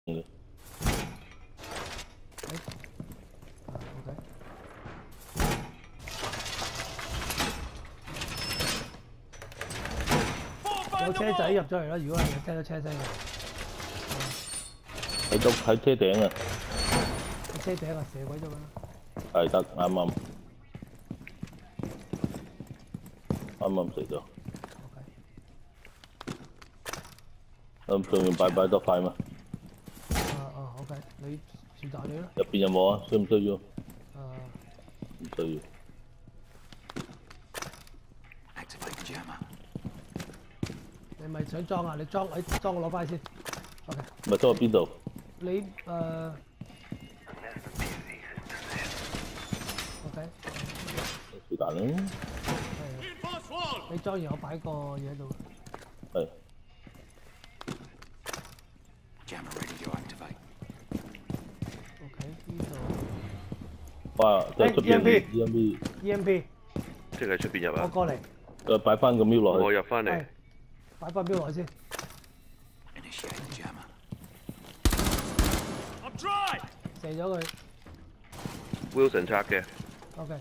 嘅。 有車仔入咗嚟啦！如果係聽到車聲嘅， 喺車頂啊！ 喺車頂啊，射鬼咗佢啦！ 係得啱食咗。咁上面擺得快嘛 ？OK， 你選擇你啦。 入邊有冇啊？需唔需要？唔需要。 你咪想裝啊？你裝我攞翻先。OK。 咪裝喺邊度？ 你OK。 是但啦。 你裝完我擺個嘢喺度。 係。 OK， 呢度。哇！即係出邊 EMP。 即係出邊入啊？ 我過嚟。 再擺翻個瞄落去。 我入翻嚟。 擺翻標落去先。射咗佢。 Wilson 拆嘅。 OK。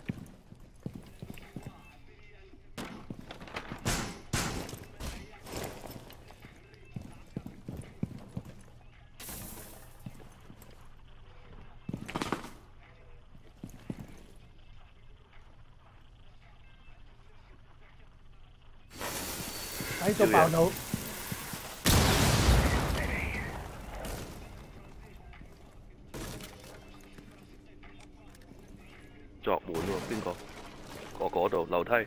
喺度爆到。 作門喎，邊個？嗰度樓梯。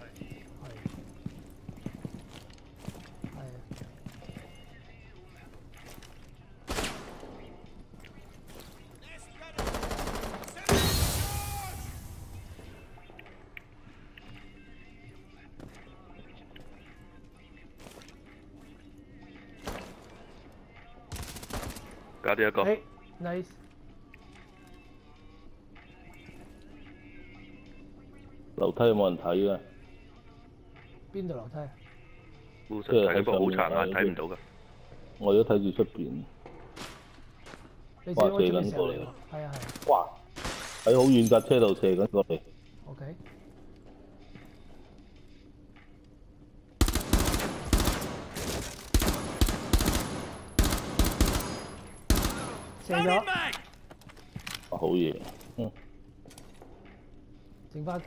加啲一個。 Nice。 樓梯有冇人睇㗎？ 邊度樓梯？ 即係喺個好殘眼睇唔到㗎。 我而家睇住出邊。哇！射緊過嚟。 係啊係。 哇！喺好遠架車度射緊過嚟。 OK。射咗。 好嘢。 剩翻一個。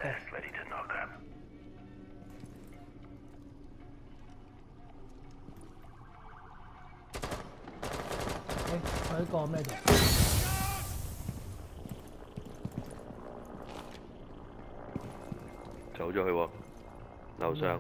佢一個咩度？ 走咗去喎，樓上。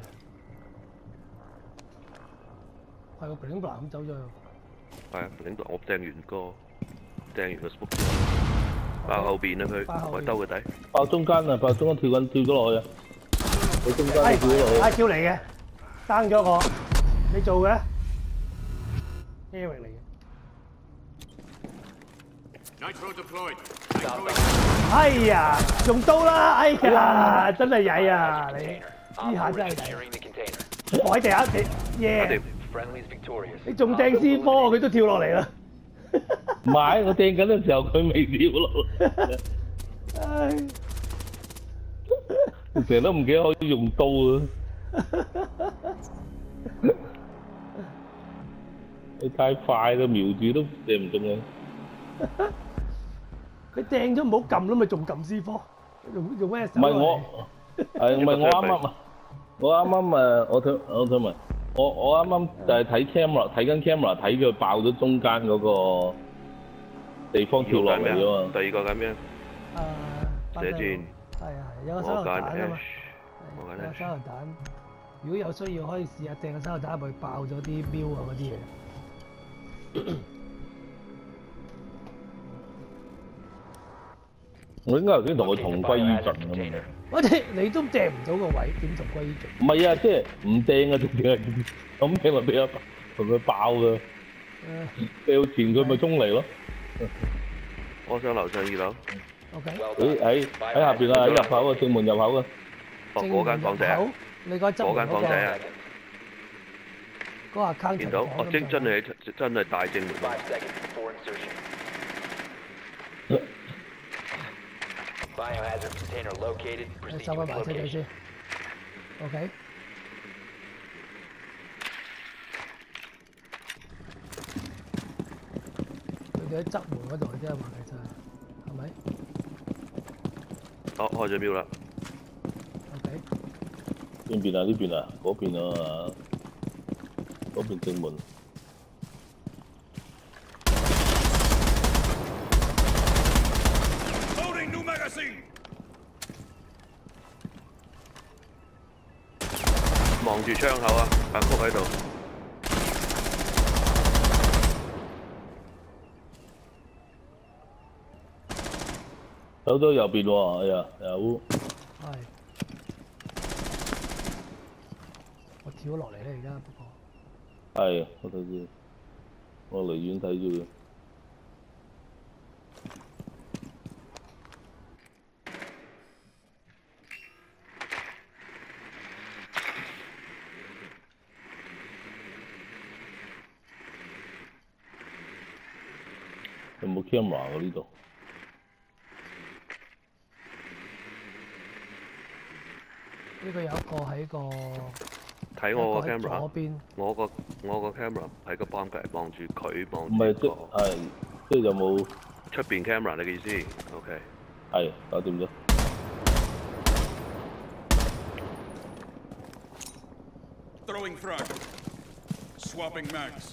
係個 bling bling 咁走咗去。 係啊 ，bling bling 我掟完個 smoke， 爆後邊啊佢，我兜個底。 爆中間啊！爆中間跳咗落去啊！喺中間跳咗落去。 阿超嚟嘅，生咗我，你做嘅 ？Eric 嚟嘅。哎呀，用刀啦！哎呀，真係曳啊！你呢下真係曳。我喺地下耶！你仲掟 C4，佢都跳落嚟啦。 唔係，我掟緊嘅時候佢未跳落嚟。 唉， 成日都唔記得可以用刀啊！你太快啦，瞄住都射唔中啊！ 你掟咗唔好撳啦，咪仲撳 C4，用咩手？ 唔係我，唔係我啱啱啊！我啱啱我想問，我啱啱就係睇 camera， 睇緊 camera 睇佢爆咗中間嗰個地方跳落嚟啊嘛。 第二個緊咩？射箭。 係啊，有個手榴彈啊嘛。有個手榴彈，如果有需要可以試下掟個手榴彈入去爆咗啲標啊嗰啲嘢。 我應該頭先同佢同歸於盡咁樣。 我哋你都掟唔到個位，點同歸於盡？ 唔係啊，即係唔掟啊，直情係咁掟落俾啊，同佢爆㗎。掉前佢咪衝嚟咯。 我上樓上2樓。 OK。 喺下邊啊，喺入口啊，正門入口啊。 嗰間房仔啊。 你講側門嗰個。 嗰間房仔啊。 個 account 見到，哦，真係大正門。 你收翻埋車仔先 ，OK。佢哋喺側門嗰度啫嘛，其實係咪？ 哦，開咗標啦。 OK。 邊邊啊？呢邊啊？嗰邊啊？嗰邊正門。 望住窗口啊，阿福喺度。 走咗右邊喎，哎呀，有。 係。我跳咗落嚟咧，而家不過。 係，我睇住，我離遠睇住佢。有冇 camera 喎呢度？ 呢個有一個喺個睇我個 camera， 左邊。 我個 camera 喺個幫隔望住佢望住。 唔係即係有冇出邊 camera 你嘅意思 ？OK。 係搞掂咗。 Throwing frag. Swapping mags.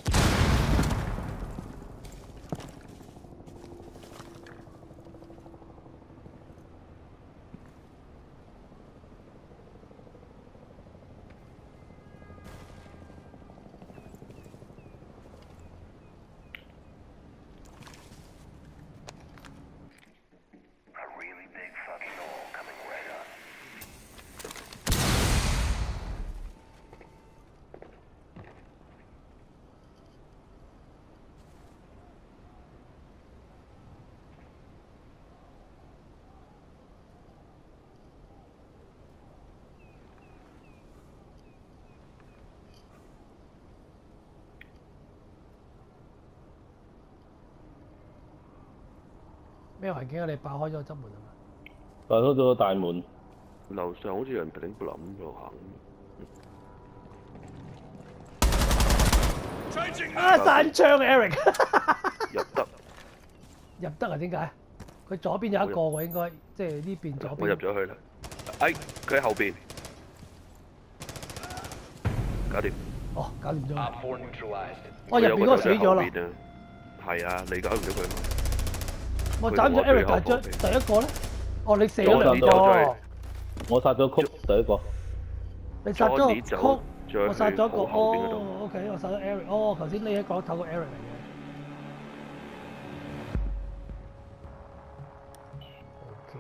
咩環境啊？你爆開咗個側門係嘛？ 爆開咗個大門。 樓上好似有人頂不冧度行。 啊！散槍 Eric 入得。 入得啊？點解？佢左邊有一個喎，應該即係呢邊左邊。 我入咗去啦。哎，佢喺後邊。搞掂。 哦，搞掂咗。哦，入邊嗰個死咗啦。 係啊，你搞唔咗佢嘛？ 我斬咗 Eric 第一個咧。哦，你死咗兩個。 我殺咗曲第一個。 你殺咗曲，我殺咗個。哦 ，OK， 我殺咗 Eric。哦，頭先你喺角落頭個 Eric 嚟嘅。OK。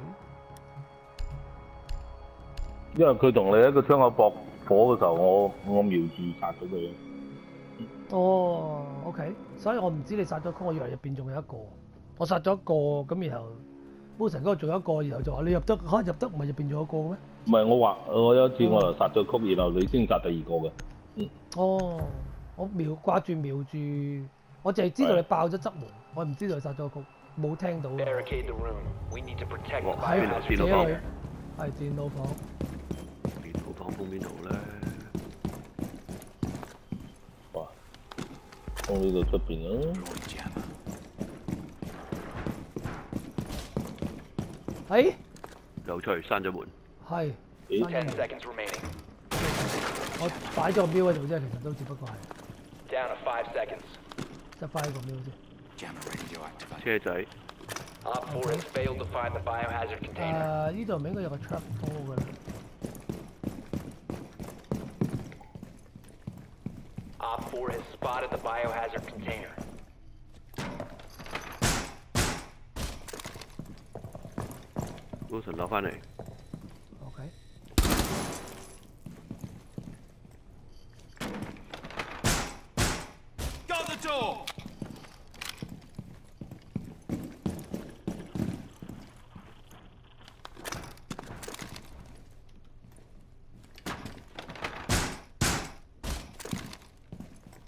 因為佢同你喺個窗口駁火嘅時候，我瞄住殺咗佢。 哦 ，OK， 所以我唔知你殺咗曲，我以為入邊仲有一個。我殺咗一個，咁然後 Wilson 嗰度仲有一個，然後就話你入得唔係入邊仲有一個咩？ 唔係我有一次我就殺咗曲，然後你先殺第二個嘅。 哦，我掛住瞄住，我淨係知道你爆咗側門，我唔知道你殺咗曲，冇聽到。喺電腦房。係電腦房。 電腦房封邊度咧？ 哇！封呢度出邊啊！ 係。 有趣，閂咗門。 係。我擺咗個標喺度啫，其實都只不過係。執翻個標先。 車仔。 呢度咪應該有個 trap door 㗎啦。 Op 4 has spotted the biohazard container. Wilson 攞翻嚟。 OK。 Got the door. 誒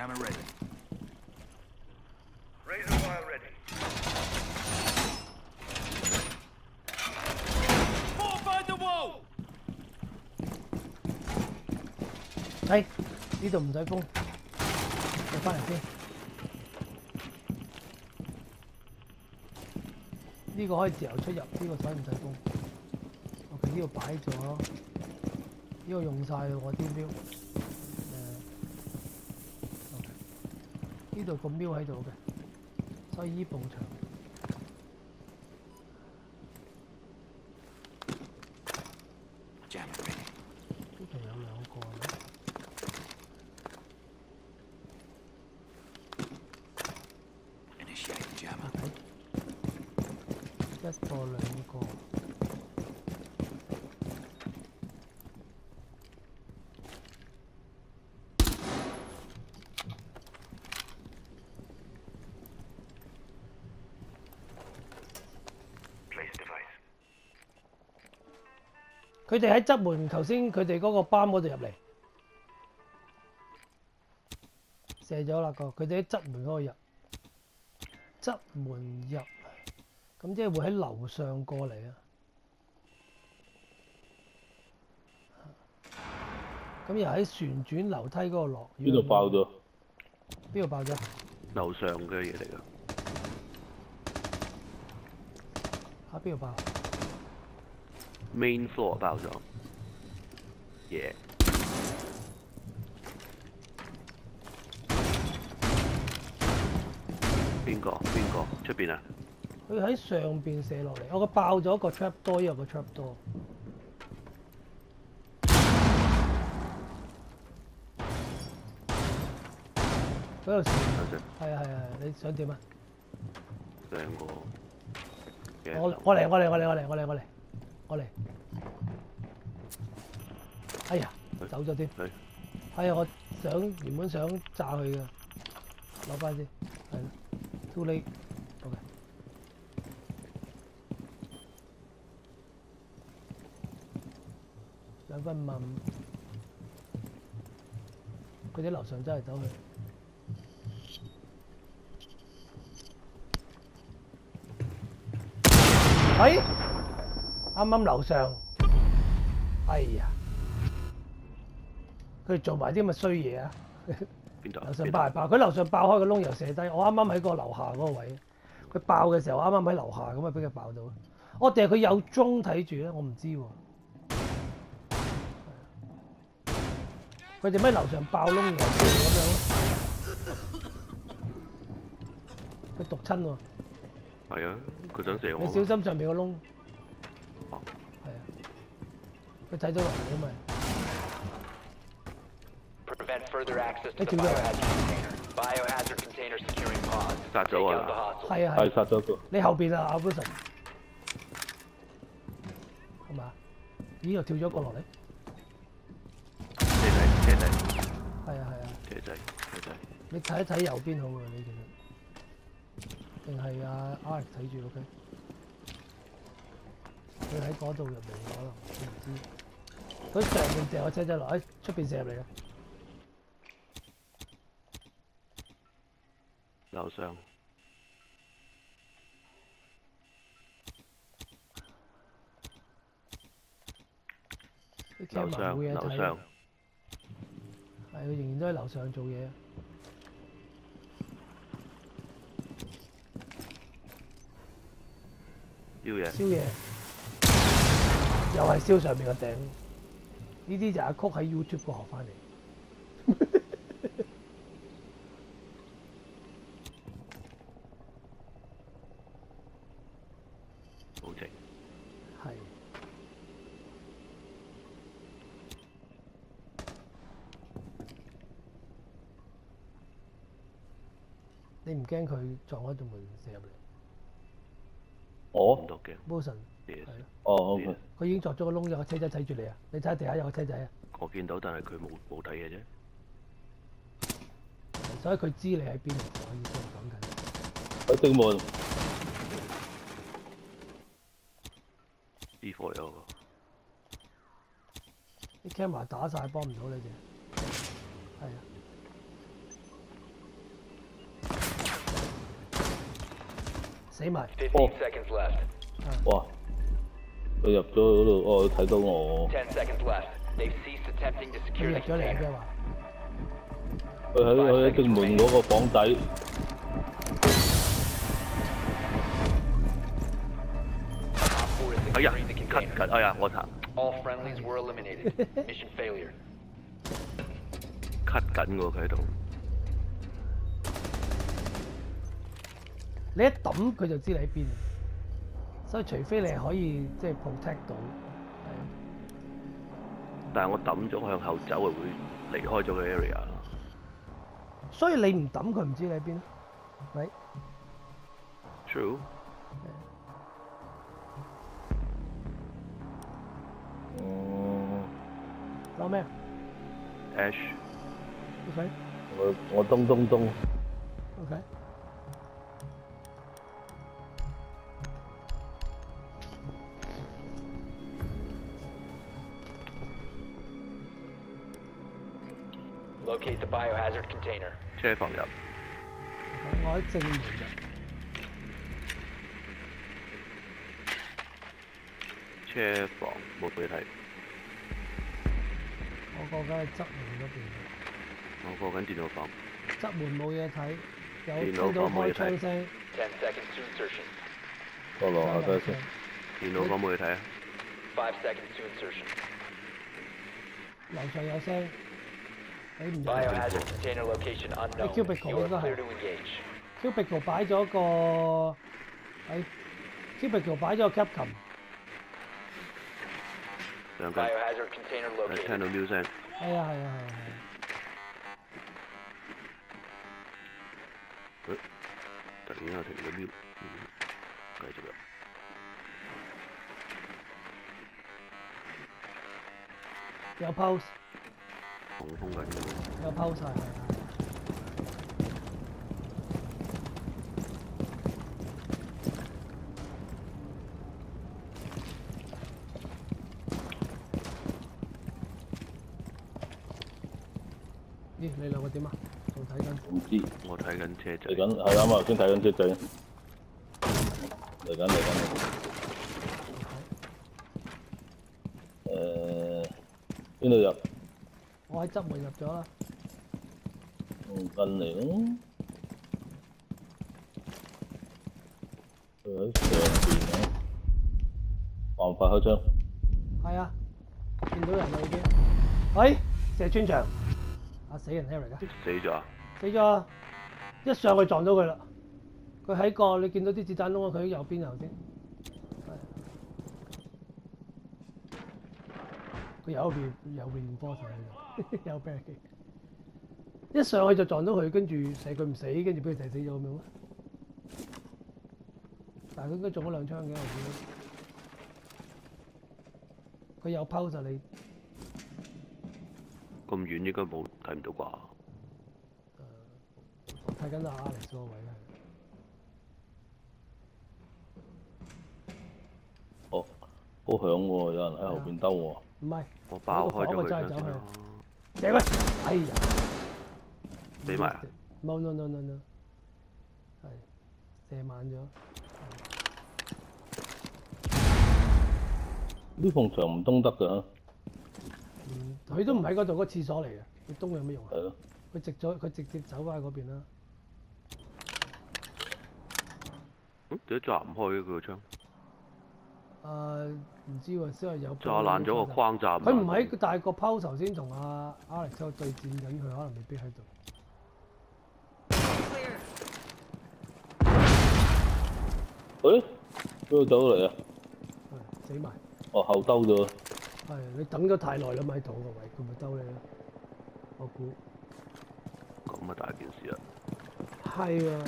Jammer ready. Razor wire ready. Fortify the wall. 係呢度唔使封，我翻嚟先。呢個可以自由出入，呢個使唔使封 ？OK， 呢度擺咗，呢個用晒我啲瞄。OK， 呢度個瞄喺度嘅，所以依埲牆。呢度有兩個啦。一個兩個。佢哋喺側門，頭先佢哋嗰個班嗰度入嚟，射咗啦個。佢哋喺側門嗰度入，側門入。咁即係會喺樓上過嚟啊！咁又喺旋轉樓梯嗰度落。 邊度爆咗？ 邊度爆咗？ 樓上嘅嘢嚟㗎。 嚇邊度爆 ？Main floor 爆咗。嘢。邊個？出邊啊？ 佢喺上邊射落嚟，我個爆咗個 trap door， 呢個 trap door。嗰度射。係啊，你想點啊？ 兩個。 我嚟。哎呀，走咗添。係啊，我原本想炸佢㗎，攞翻先。係啦 ，too late。OK。2分5，佢哋樓上真係走去。啱啱樓上，哎呀！佢哋做埋啲咁嘅衰嘢啊！ 邊度？ 樓上爆係爆，佢樓上爆開個窿又射低，我啱啱喺個樓下嗰個位，佢爆嘅時候啱啱喺樓下咁啊，俾佢爆到。我定係佢有鐘睇住咧，我唔知喎。佢哋喺樓上爆窿又射咁樣，佢毒親喎。 係啊，佢想射我。 你小心上面個窿。 哦。 係啊，佢睇到落嚟啊嘛。 Prevent further access to the biohazard container. Biohazard container securing pods. 殺咗我啦。 係啊。 係殺咗個。 你後邊啊，阿 Wilson。係嘛？咦？又跳咗個落嚟。 車仔。 係啊。 車仔。 你睇一睇右邊好喎，你其實。定係阿 Alex 睇住 OK。佢喺嗰度入嚟可能，我唔知。佢上面射個車仔落，喺出邊射入嚟嘅。 樓上。樓上。 係，佢仍然都喺樓上做嘢。燒嘢，又係燒上面個頂。呢啲就阿曲喺 YouTube 度學翻嚟。 好靜。 係。你唔驚佢撞開道門射入嚟？ 我唔得嘅。 Wilson 係咯。 哦 ，OK。 佢已經鑿咗個窿，有個車仔睇住你啊！你睇下地下有個車仔啊！ 我見到，但係佢冇睇嘅啫。 所以佢知你喺邊度，我意思係講緊。 喺正門。 C4有個。 啲 camera 打晒，幫唔到你哋。係啊。 死埋。 哦， seconds left. 哇！佢入咗嗰度，哦，佢睇到我。 10 seconds left. They've ceased attempting to 佢 secure 入 the 咗嚟 container. 嘅話， 佢喺正門嗰個房底。 哎呀，cut cut，哎呀，我擦 All friendlies were eliminated. Mission failure. ，cut 緊喎佢喺度。 你一抌佢就知你喺邊，所以除非你係可以即係 protect 到。 但係我抌咗向後走，係會離開咗個 area。 所以你唔抌佢唔知你喺邊，咪 True。 攞咩 Ash。 ？OK 我咚咚咚。 OK。 Locate the biohazard container. 車房入。 我喺正門入。 車房冇俾睇。 我過緊係側門嗰邊。 我過緊電腦房。 側門冇嘢睇，有電腦聽到開房冇嘢睇槍聲。 10 seconds to insertion. 我落下低先。 電腦房冇嘢睇啊。 5 seconds to insertion. 樓上有聲，你唔入。 Biohazard container location unknown. Cubicle You are 應該係 clear to engage. Cubicle 擺咗個喺 Cubicle 擺咗個 Capcom。 兩間。 Biohazard container 聽 located. 到 music 聲。 係啊係啊係啊突然間停咗 mute，繼續入。 有 pause， 放風緊嘅。 有 pause 係。咦？你兩個點啊？仲睇緊？ 唔知。 我睇緊車仔。 嚟緊係啱啱先睇緊車仔。嚟緊。邊度入？ 我喺側門入咗啦。 近嚟咯。佢喺上邊啊！還快開槍。 係啊，見到人啦已經。喂，射穿牆，死人 Harry 啊！ 死咗啊！ 死咗，一上去撞到佢啦。佢喺個你見到啲子彈窿啊，佢喺右邊頭先。佢有reinforce 喺度，有 barricade。一上去就撞到佢，跟住射佢唔死，跟住俾佢射死咗咁樣咯。但係佢應該中咗2槍嘅，佢有 pose 你。 咁遠應該冇睇唔到啩？ 睇緊阿 Alex 個位係。 哦，好響喎！有人喺後邊兜喎。 唔係， 我爆開咗佢槍先咯。 射佢！哎呀！ 俾埋啊 ！No，係射慢咗。 呢埲牆唔東得㗎。 佢都唔喺嗰度，嗰個廁所嚟嘅，佢東有咩用啊？ 係咯。 佢直接走翻去嗰邊啦。 點解炸唔開嘅佢個槍？ 唔知喎，先係有炸爛咗個框炸唔爛。 佢唔喺，但係個 pose 頭先同阿 Alex 喺度對戰緊，佢可能未必喺度。 誒？邊度走嚟啊？ 死埋。 哦，後兜咗。 係你等咗太耐啦，咪喺度個位，佢咪兜你咯。我估。 咁啊大件事啊！ 係啊。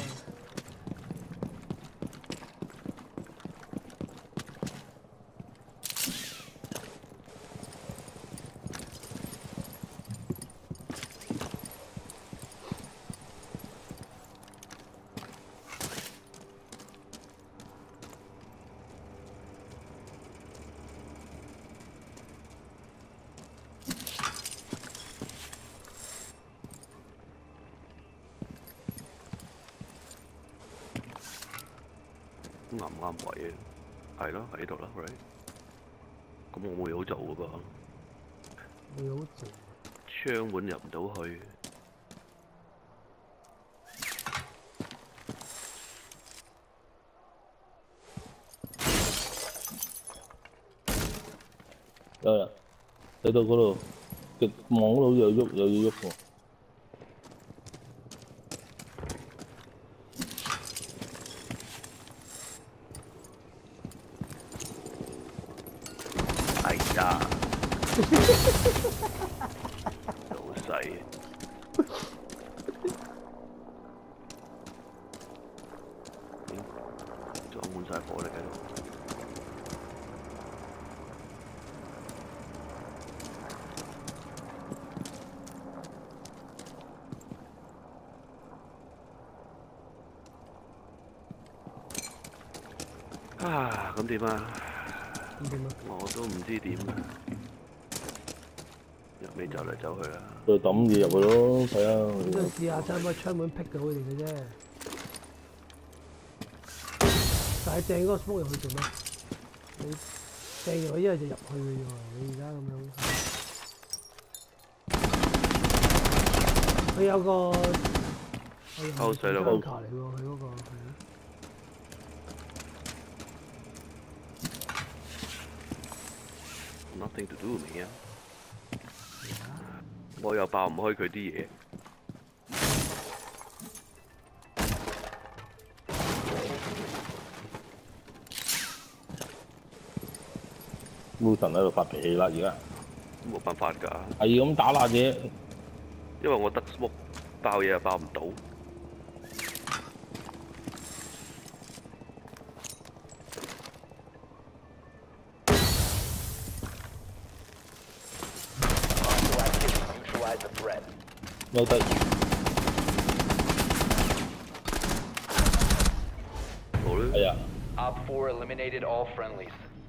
啱唔啱位啊？係咯，喺度啦 ，right？ 咁我冇嘢好做噶噃。 冇嘢好做。 窗門入唔到去。 有人睇到嗰度，極網嗰度有喐，有嘢喐喎。 哎呀！老細，裝滿晒火力喺度。啊，咁點啊？我都唔知點啊！入尾走嚟走去啦。 就抌嘢入去咯，睇下。 咁就試下睇可唔可以窗門劈到佢哋嘅啫。但係掟嗰個 smoke 入去做咩？你掟入去一係就入去嘅喎，你而家咁樣。佢有個溝水啦， 嚟喎，佢嗰個。 Nothing to do 嚟啊！我又爆唔開佢啲嘢。 Wilson 喺度發脾氣啦，而家。 冇辦法㗎。 係咁打爛嘢。 因為我得 smoke 爆嘢又爆唔到。 有得。 好啦。 係啊。 Op 4 eliminated all friendlies.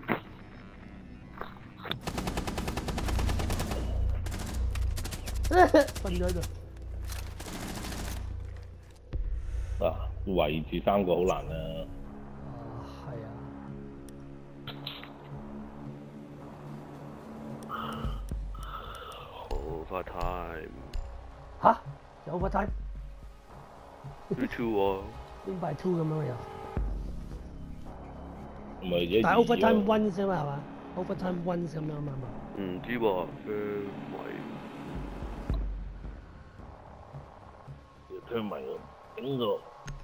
瞓咗喺度。 啊，圍住3個好難啊。 係啊。 Overtime。 吓？有 overtime？ 2-2喎。 邊by 2咁樣又？ 唔係一。 但係 overtime 1啫嘛係嘛 ？overtime 1咁樣嘛係嘛？ 唔知喎， 聽埋我整個。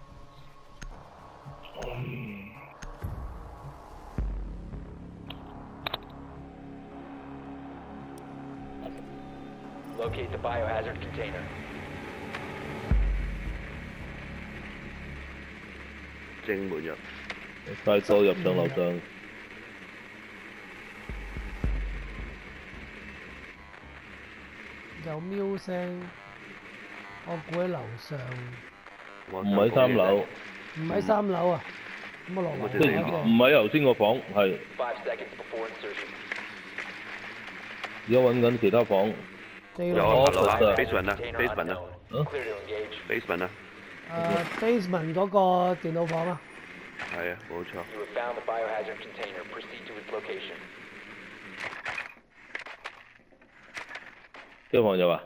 Locate the biohazard container. 正門入。 快速入上樓上。 有喵聲，我估喺樓上。 唔喺3樓。 唔喺3樓啊？咁我落樓。 即係唔喺頭先個房，係。 5 seconds before insertion. 而家揾緊其他房。 有啊，basement 啊，basement 啊。 Clear to engage. basement 啊。 basement 嗰個電腦房啊。 係啊，冇錯。 You have found the biohazard container. Proceed to its location. 消防有啊？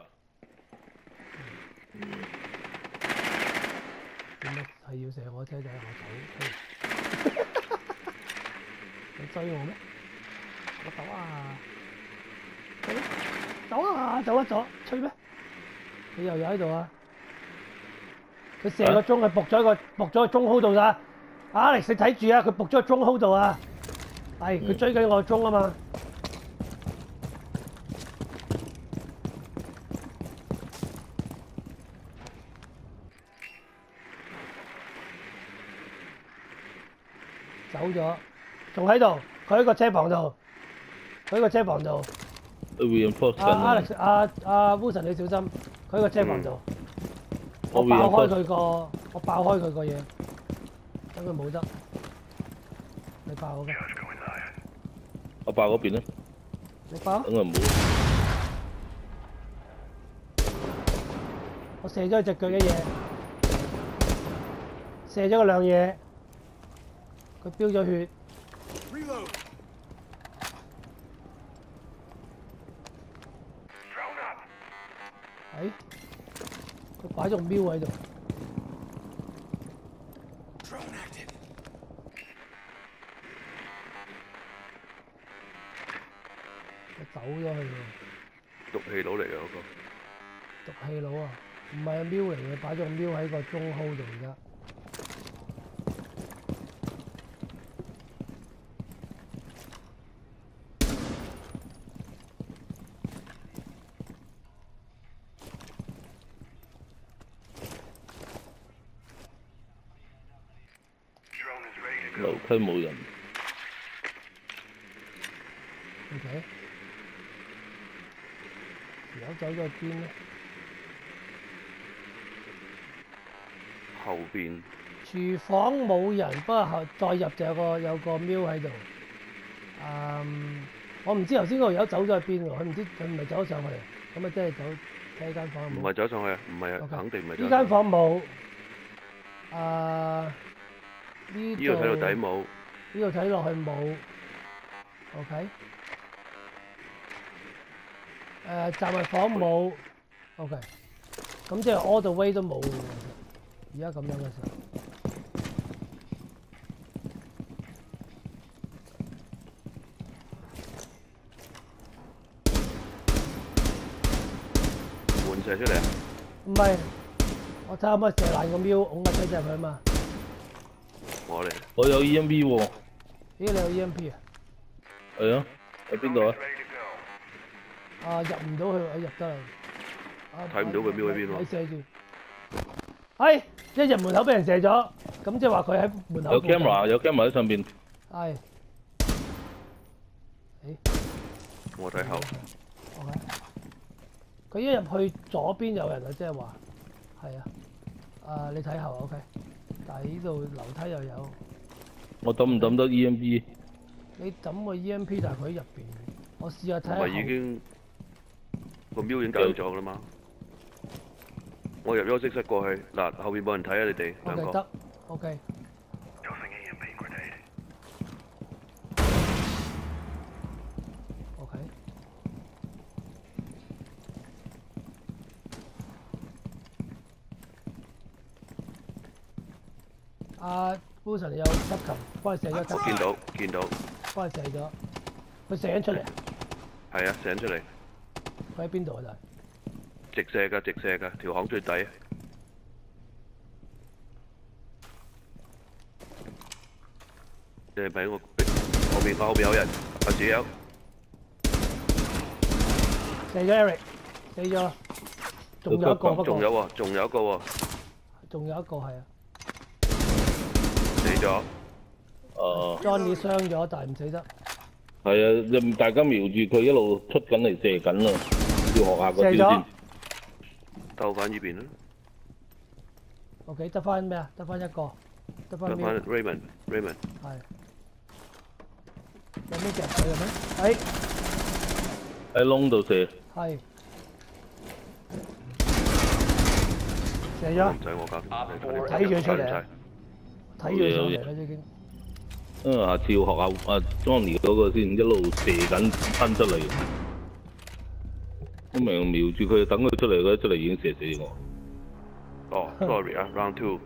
點解係要射我車仔我走？你追我咩？我走啊！走啊！走得咗，吹咩？你又有喺度啊？佢射個鐘，佢仆咗個鐘 hold 度咋？Alex，你睇住啊！佢仆咗個鐘 hold 度啊！係，佢追緊我個鐘啊嘛！走咗，仲喺度，佢喺個車房度，佢喺個車房度。Alex，Wilson 你小心，佢喺個車房度。我爆開佢個嘢，等佢冇得。你爆嗰邊？ 我爆嗰邊咧。 你爆？ 等佢冇。 我射咗佢隻腳嘅嘢，射咗個兩嘢。 佢飆咗血。 Reload. 哎，佢擺咗個瞄喺度。佢走咗去喎。 毒氣佬嚟嘅嗰個。 毒氣佬啊，唔係瞄嚟嘅，擺咗個瞄喺個中 hold 度而家。 樓梯冇人。 OK。條友走咗去邊咧？ 後邊。 廚房冇人，不過後再入就有個瞄喺度。我唔知頭先嗰個友走咗去邊喎，佢唔知佢唔係走咗上去，咁啊即係走睇間房。 唔係走上去啊，唔係啊，肯定唔係。 呢間房冇。呢度睇到底冇。 呢度睇落去冇。OK。雜物房冇。OK。咁即係 all the way 都冇嘅喎。而家咁樣嘅時候。 換射出嚟啊！ 唔係，我睇下可唔可以射爛個瞄，拱架車入去啊嘛。 我嚟。 我有 EMP 喎。 咦？你有 EMP 啊？ 係啊，喺邊度啊？ 入唔到去，我入得啦。 睇唔到佢瞄喺邊喎？ 你射住。一入門口俾人射咗，咁即係話佢喺門口。 有 camera， 有 camera 喺上邊。 係。 我睇後。 OK。佢一入去左邊有人啊，即係話係啊。你睇後 OK。但係呢度樓梯又有。我抌唔抌得 EMP？ 你抌個 EMP， 但係佢喺入邊。我試下睇下。 唔係已經個瞄已經搞咗㗎啦嘛。我入休息室過去，嗱後邊冇人睇啊！你哋兩個。 得 ，OK。OK。Wilson 有執琴，幫佢射咗執琴。 見到。 幫佢射咗，佢射緊出嚟啊！ 係啊，射緊出嚟。 佢喺邊度啊？就係。 直射㗎，條巷最底。你係咪我後邊有人？阿子友。 射咗 Eric， 死咗。仲有一個不過。 仲有喎。仲有一個係啊。死咗。 Johnny 傷咗，但係唔死得。 係啊，大家瞄住佢一路出緊嚟射緊啦，要學下個招先。 兜翻呢邊啦。 OK， 得翻咩啊？得翻一個，得翻 Raymond。 係。有咩夾佢嘅咩？ 喺窿度射。 係。射咗。 唔使我搞。 睇住佢出嚟。睇住佢上嚟啦已經。 下次要學下Johnny 嗰個先，一路射緊噴出嚟。我明瞄住佢，等佢出嚟，佢出嚟已經射死我。 哦 ，sorry 啊 ，round two。